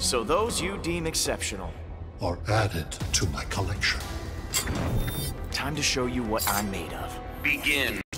So those you deem exceptional. Are added to my collection. Time to show you what I'm made of. Begin.